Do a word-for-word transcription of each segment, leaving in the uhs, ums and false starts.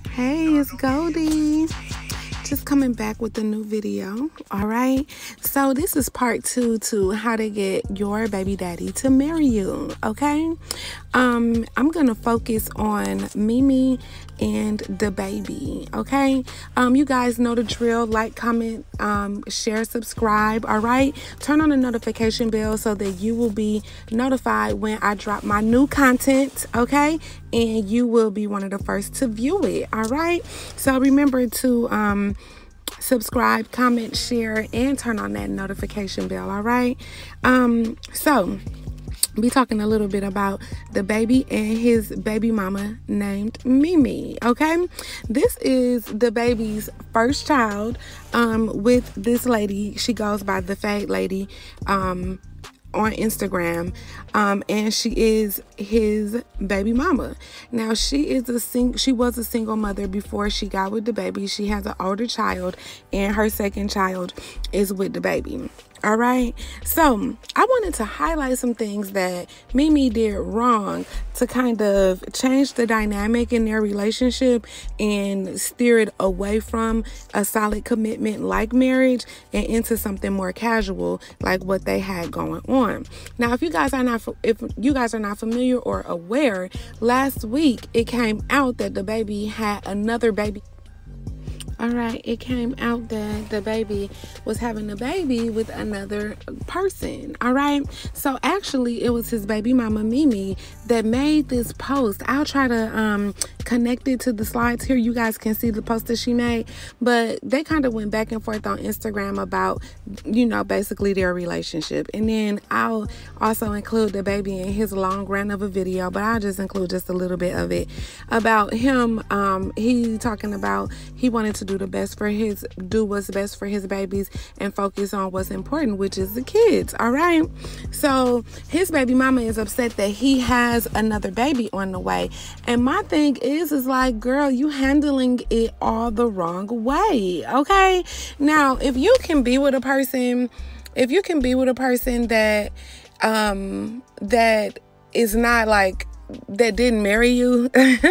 Hey, it's Goldie. Just coming back with a new video. All right. So this is part two to how to get your baby daddy to marry you. Okay. Um, I'm gonna focus on Mimi and the baby. Okay. Um, you guys know the drill. Like, comment, um, share, subscribe. All right. Turn on the notification bell so that you will be notified when I drop my new content. Okay. And you will be one of the first to view it. All right. So remember to um subscribe, comment, share, and turn on that notification bell. All right. Um, so be talking a little bit about the baby and his baby mama named Mimi. Okay, this is the baby's first child um with this lady. She goes by the Fade Lady um on Instagram, um and she is his baby mama. Now she is a sing she was a single mother before she got with the baby. She has an older child, and her second child is with the baby. All right, so I wanted to highlight some things that Mimi did wrong to kind of change the dynamic in their relationship and steer it away from a solid commitment like marriage and into something more casual like what they had going on. Now, if you guys are not if you guys are not familiar or aware, last week it came out that the baby had another baby. All right, it came out that the baby was having a baby with another person. All right, so actually it was his baby mama Mimi that made this post. I'll try to um connect it to the slides here. You guys can see the post that she made, but they kind of went back and forth on Instagram about, you know, basically their relationship. And then I'll also include the baby in his long rant of a video, but I'll just include just a little bit of it about him. Um, he talking about he wanted to do the best for his, do what's best for his babies and focus on what's important, which is the kids. All right. So his baby mama is upset that he has another baby on the way. And my thing is, is like, girl, you handling it all the wrong way. Okay. Now, if you can be with a person, if you can be with a person that, um, that is not like, that didn't marry you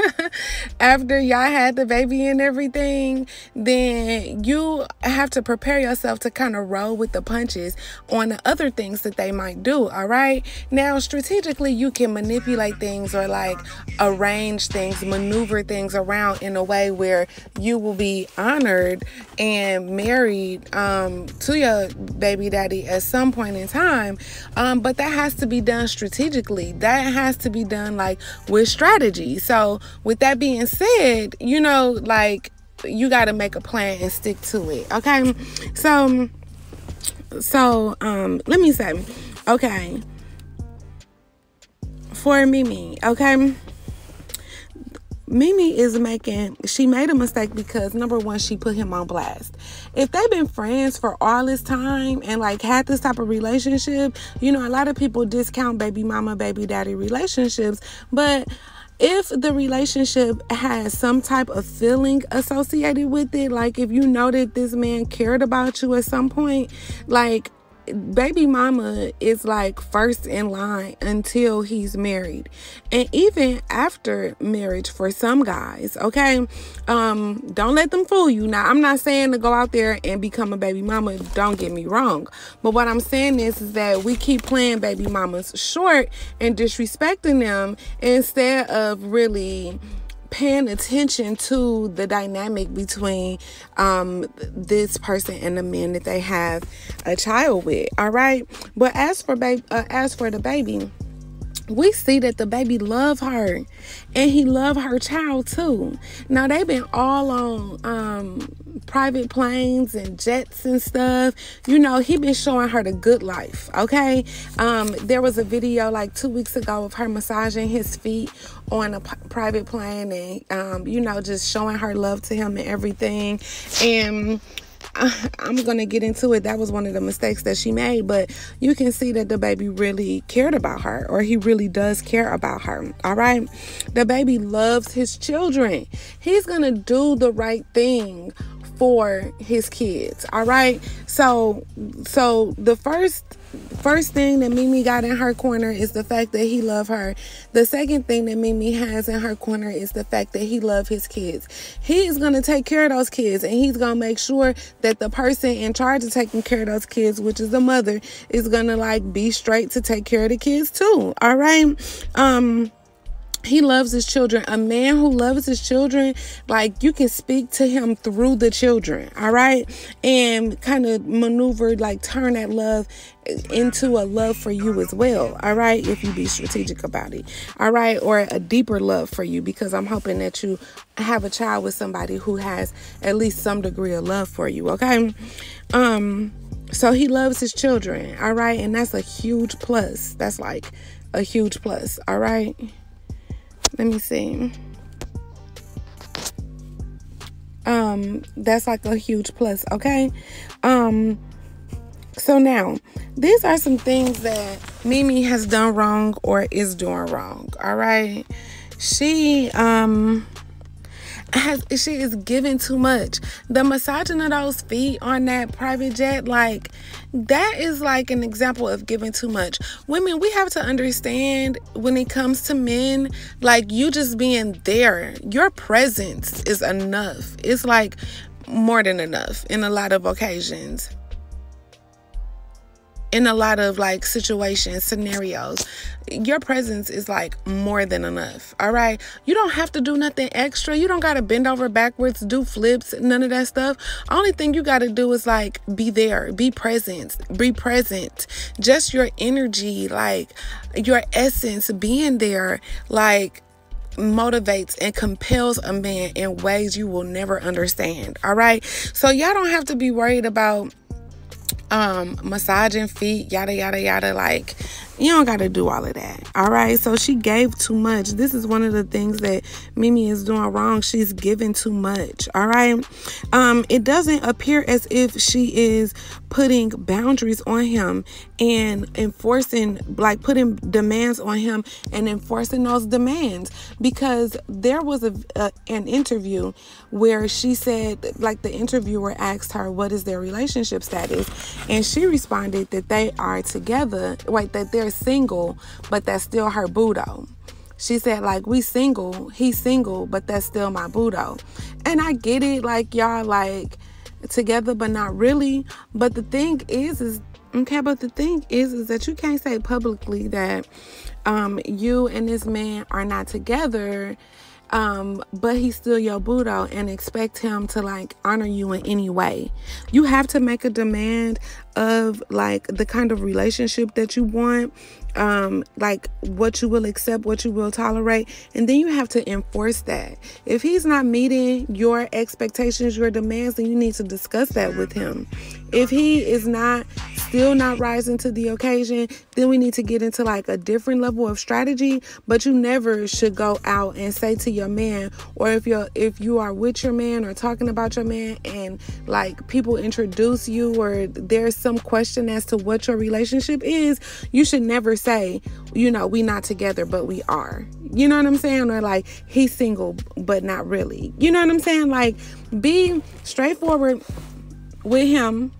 after y'all had the baby and everything, then you have to prepare yourself to kind of roll with the punches on the other things that they might do. All right. Now, strategically, you can manipulate things or like arrange things, maneuver things around in a way where you will be honored and married um, to your baby daddy at some point in time. Um, but that has to be done strategically. That has to be done like with strategy. So with that being said, you know, like you got to make a plan and stick to it. Okay. So, so, um, let me say, okay, for Mimi, okay, Mimi is making, she made a mistake because number one, she put him on blast. If they've been friends for all this time and like had this type of relationship, you know, a lot of people discount baby mama, baby daddy relationships, but if the relationship has some type of feeling associated with it, like if you know that this man cared about you at some point, like baby mama is like first in line until he's married, and even after marriage for some guys. Okay, um don't let them fool you. Now, I'm not saying to go out there and become a baby mama, don't get me wrong, but what I'm saying is, is that we keep playing baby mamas short and disrespecting them instead of really paying attention to the dynamic between um this person and the man that they have a child with. All right, but as for baby uh, as for the baby, we see that the baby love her and he love her child too. Now, they've been all on um private planes and jets and stuff. You know, he been showing her the good life. Okay, um there was a video like two weeks ago of her massaging his feet on a p- private plane and um you know, just showing her love to him and everything. And I'm gonna get into it. That was one of the mistakes that she made, but you can see that the baby really cared about her, or he really does care about her. All right, the baby loves his children. He's gonna do the right thing for his kids. All right, so so the first first thing that Mimi got in her corner is the fact that he loved her. The second thing that Mimi has in her corner is the fact that he loves his kids. He is going to take care of those kids, and he's going to make sure that the person in charge of taking care of those kids, which is the mother, is going to like be straight to take care of the kids too. All right. Um, He loves his children. A man who loves his children, like, you can speak to him through the children, all right? And kind of maneuver, like, turn that love into a love for you as well, all right? If you be strategic about it, all right? Or a deeper love for you, because I'm hoping that you have a child with somebody who has at least some degree of love for you, okay? Um, so he loves his children, all right? And that's a huge plus. That's like a huge plus, all right? Let me see. Um, that's like a huge plus, okay? Um, so now, these are some things that Mimi has done wrong or is doing wrong, all right? She, um... Has, she is giving too much. The massaging of those feet on that private jet, like, that is like an example of giving too much. Women, we have to understand when it comes to men, like, you just being there, your presence is enough. It's like more than enough in a lot of occasions. In a lot of like situations, scenarios, your presence is like more than enough. All right. You don't have to do nothing extra. You don't got to bend over backwards, do flips, none of that stuff. Only thing you got to do is like be there, be present, be present. Just your energy, like your essence being there, like motivates and compels a man in ways you will never understand. All right. So y'all don't have to be worried about um massaging feet, yada yada yada. Like, you don't got to do all of that. All right. So she gave too much. This is one of the things that Mimi is doing wrong. She's giving too much. All right. Um, it doesn't appear as if she is putting boundaries on him and enforcing, like putting demands on him and enforcing those demands, because there was a, a an interview where she said, like, the interviewer asked her, what is their relationship status? And she responded that they are together. Wait, that they're single, but that's still her boo though. She said, like, we single, he's single, but that's still my boo though. And I get it, like, y'all like together but not really. But the thing is is okay but the thing is is that you can't say publicly that um you and this man are not together, um but he's still your boo though, and expect him to like honor you in any way. You have to make a demand of like the kind of relationship that you want, um like what you will accept, what you will tolerate, and then you have to enforce that. If he's not meeting your expectations, your demands, then you need to discuss that with him. If he is not still not rising to the occasion, then we need to get into like a different level of strategy. But you never should go out and say to your man, or if you're if you are with your man or talking about your man and like people introduce you or there's some question as to what your relationship is, you should never say, you know, we not together but we are. You know what I'm saying? Or like, he's single but not really. You know what I'm saying? Like, be straightforward with him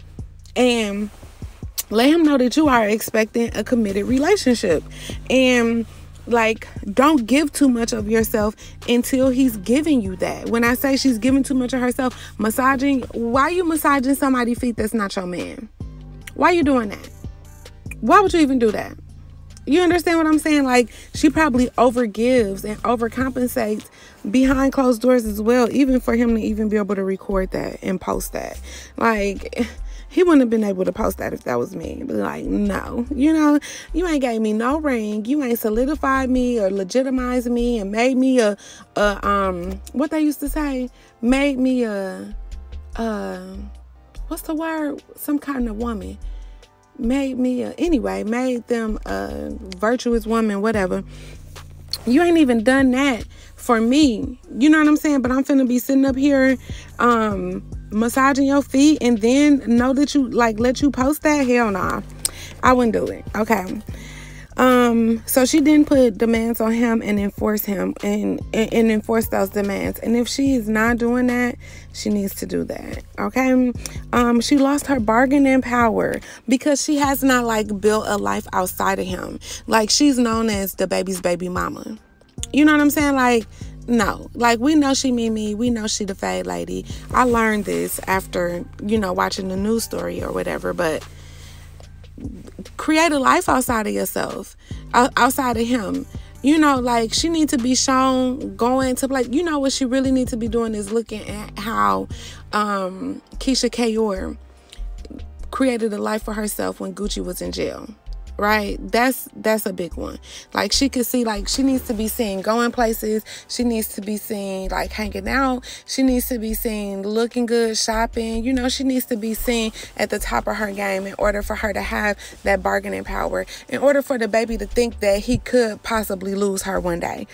and let him know that you are expecting a committed relationship. And like, don't give too much of yourself until he's giving you that. When I say she's giving too much of herself, massaging, why you massaging somebody's feet that's not your man? Why you doing that? Why would you even do that? You understand what I'm saying? Like, she probably overgives and overcompensates behind closed doors as well, even for him to even be able to record that and post that. Like, he wouldn't have been able to post that if that was me. But like, no, you know, you ain't gave me no ring. You ain't solidified me or legitimized me and made me a, a um, what they used to say, made me a, uh, what's the word? Some kind of woman. Made me a, anyway, made them a virtuous woman, whatever. You ain't even done that for me. You know what I'm saying? But I'm finna be sitting up here, um, massaging your feet and then know that you like let you post that? Hell nah. I wouldn't do it. Okay. Um, so she didn't put demands on him and enforce him and, and, and enforce those demands. And if she is not doing that, she needs to do that. Okay. Um, she lost her bargaining power because she has not like built a life outside of him. Like, she's known as the baby's baby mama. You know what I'm saying? Like, no, like, we know she Mimi, we know she the fade lady. I learned this after, you know, watching the news story or whatever, but create a life outside of yourself, outside of him. You know, like, she needs to be shown going to, like, you know, what she really needs to be doing is looking at how um, Keisha Kayor created a life for herself when Gucci was in jail. Right? That's that's a big one. Like, she could see, like, she needs to be seen going places. She needs to be seen, like, hanging out. She needs to be seen looking good, shopping. You know, she needs to be seen at the top of her game in order for her to have that bargaining power, in order for the baby to think that he could possibly lose her one day.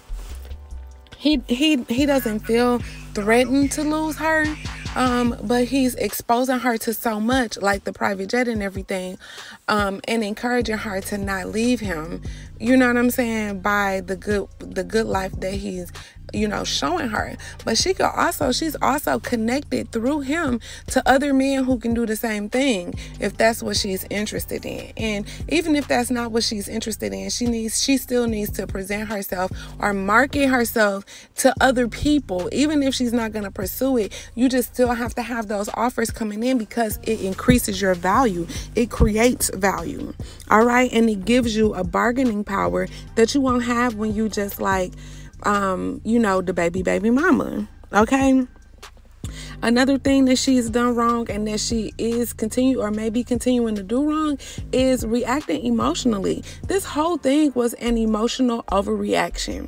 He he he doesn't feel threatened to lose her, um, but he's exposing her to so much, like the private jet and everything, um, and encouraging her to not leave him. You know what I'm saying? By the good the good life that he's, you know, showing her. But she could also, she's also connected through him to other men who can do the same thing if that's what she's interested in. And even if that's not what she's interested in, she needs, she still needs to present herself or market herself to other people. Even if she's not going to pursue it, you just still have to have those offers coming in because it increases your value. It creates value. All right. And it gives you a bargaining power that you won't have when you just like, um, you know, the baby, baby mama. Okay. Another thing that she's done wrong and that she is continue or maybe continuing to do wrong is reacting emotionally. This whole thing was an emotional overreaction.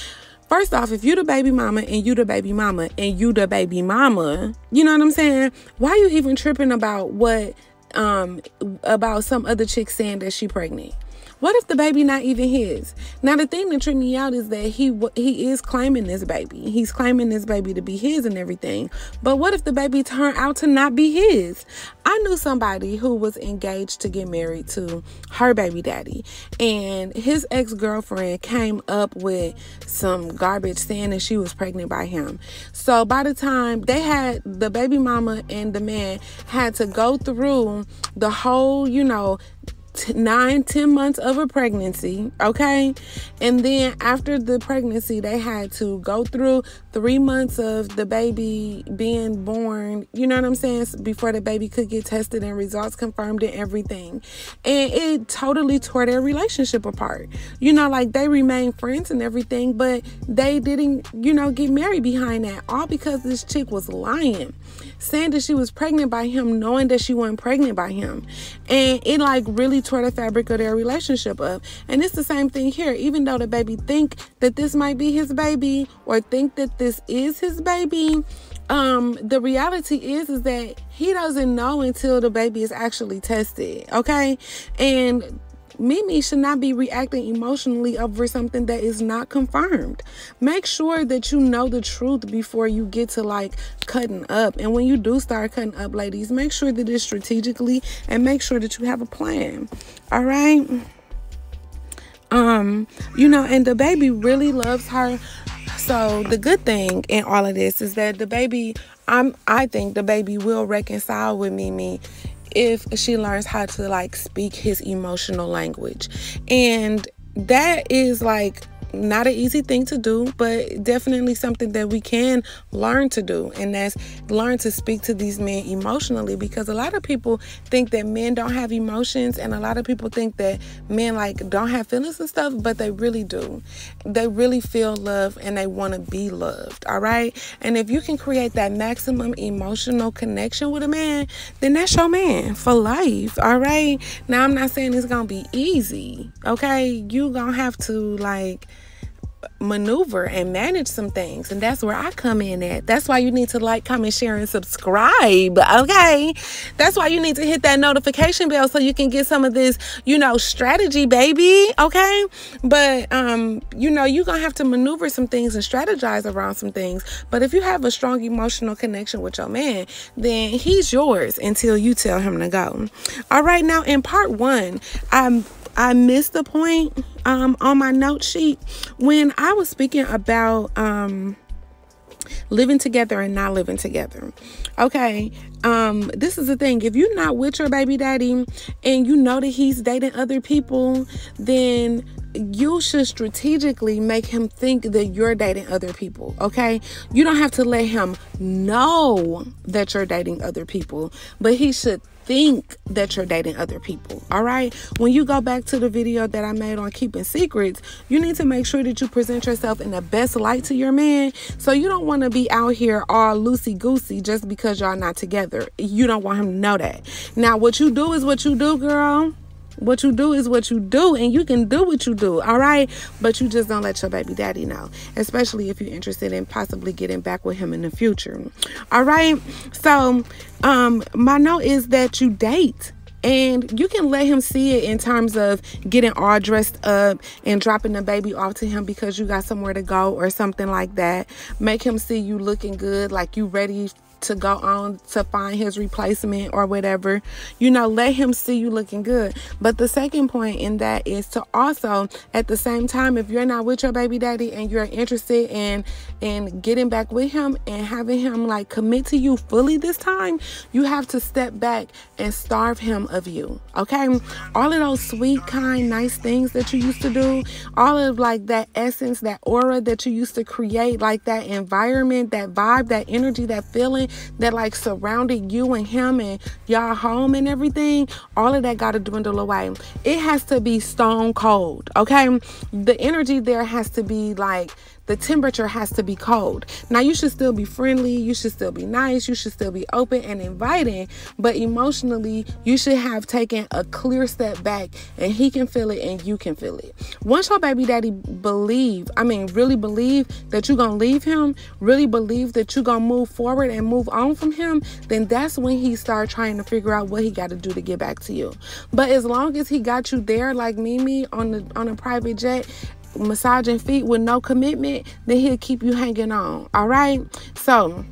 First off, if you the baby mama and you the baby mama and you the baby mama, you know what I'm saying? Why you even tripping about what, um, about some other chick saying that she pregnant? What if the baby not even his? Now, the thing that tripped me out is that he he is claiming this baby. He's claiming this baby to be his and everything. But what if the baby turned out to not be his? I knew somebody who was engaged to get married to her baby daddy. And his ex-girlfriend came up with some garbage saying that she was pregnant by him. So by the time they had, the baby mama and the man had to go through the whole, you know, nine, ten months of a pregnancy, okay? And then after the pregnancy, they had to go through three months of the baby being born, you know what I'm saying, before the baby could get tested and results confirmed and everything. And it totally tore their relationship apart. You know, like, they remained friends and everything, but they didn't, you know, get married behind that, all because this chick was lying, saying that she was pregnant by him, knowing that she wasn't pregnant by him. And it, like, really tore the fabric of their relationship up. And it's the same thing here. Even though the baby think that this might be his baby or think that this is his baby, um the reality is is that he doesn't know until the baby is actually tested. Okay. And Mimi should not be reacting emotionally over something that is not confirmed. Make sure that you know the truth before you get to like cutting up. And when you do start cutting up, ladies, make sure that it's strategically and make sure that you have a plan. All right. Um, you know, and the baby really loves her. So the good thing in all of this is that the baby, I'm, I think the baby will reconcile with Mimi if she learns how to like speak his emotional language. And that is like not an easy thing to do, but definitely something that we can learn to do. And that's learn to speak to these men emotionally, because a lot of people think that men don't have emotions, and a lot of people think that men like don't have feelings and stuff, but they really do. They really feel love and they want to be loved. All right. And if you can create that maximum emotional connection with a man, then that's your man for life. All right. Now, I'm not saying it's going to be easy. Okay. You going to have to like maneuver and manage some things, and that's where I come in at. That's why you need to like, comment, share, and subscribe. Okay, that's why you need to hit that notification bell so you can get some of this, you know, strategy, baby. Okay, but um you know, you're gonna have to maneuver some things and strategize around some things. But if you have a strong emotional connection with your man, then he's yours until you tell him to go. All right, now in part one, I'm I missed the point um, on my note sheet when I was speaking about um, living together and not living together. Okay, um, this is the thing. If you're not with your baby daddy and you know that he's dating other people, then you should strategically make him think that you're dating other people. Okay, you don't have to let him know that you're dating other people, but he should think that you're dating other people. All right, when you go back to the video that I made on keeping secrets, you need to make sure that you present yourself in the best light to your man. So you don't want to be out here all loosey goosey just because y'all not together. You don't want him to know that. Now what you do is what you do, girl. What you do is what you do, and you can do what you do, all right? But you just don't let your baby daddy know, especially if you're interested in possibly getting back with him in the future, all right? So um, my note is that you date. And you can let him see it in terms of getting all dressed up and dropping the baby off to him because you got somewhere to go or something like that. Make him see you looking good, like you ready to go on to find his replacement or whatever. You know, let him see you looking good. But the second point in that is to also, at the same time, if you're not with your baby daddy and you're interested in in getting back with him and having him like commit to you fully this time, you have to step back and starve him of you. Okay, all of those sweet, kind, nice things that you used to do, all of like that essence, that aura that you used to create, like that environment, that vibe, that energy, that feeling that like surrounded you and him and y'all home and everything, all of that got to dwindle away. It has to be stone cold. Okay, the energy there has to be like, the temperature has to be cold. Now, you should still be friendly. You should still be nice. You should still be open and inviting. But emotionally, you should have taken a clear step back and he can feel it and you can feel it. Once your baby daddy believe, I mean, really believe that you're going to leave him, really believe that you're going to move forward and move on from him, then that's when he start trying to figure out what he got to do to get back to you. But as long as he got you there, like Mimi on the on a private jet, massaging feet with no commitment, then he'll keep you hanging on. All right, so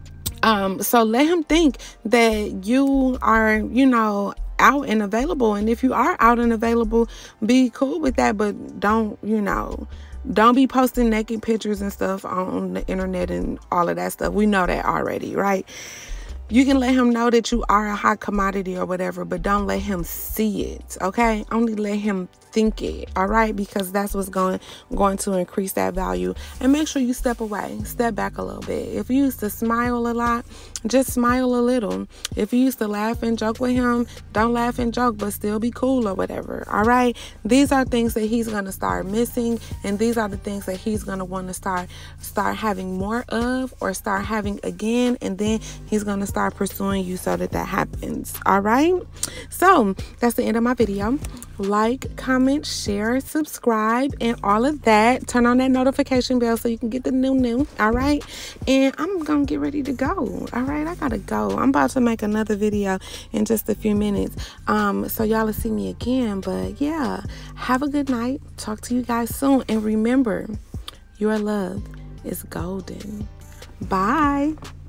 um so let him think that you are, you know, out and available. And if you are out and available, be cool with that, but don't, you know, don't be posting naked pictures and stuff on the internet and all of that stuff. We know that already, right? You can let him know that you are a hot commodity or whatever, but don't let him see it, okay? Only let him think it, all right? Because that's what's going going to increase that value. And make sure you step away, step back a little bit. If you used to smile a lot, just smile a little. If you used to laugh and joke with him, don't laugh and joke, but still be cool or whatever, all right? These are things that he's going to start missing, and these are the things that he's going to want to start start having more of or start having again, and then he's going to start pursuing you so that that happens, all right? So that's the end of my video. Like, comment, share, subscribe, and all of that. Turn on that notification bell so you can get the new new, all right? And I'm gonna get ready to go, all right? I gotta go. I'm about to make another video in just a few minutes, um so y'all will see me again. But yeah, have a good night. Talk to you guys soon, and remember, your love is golden. Bye.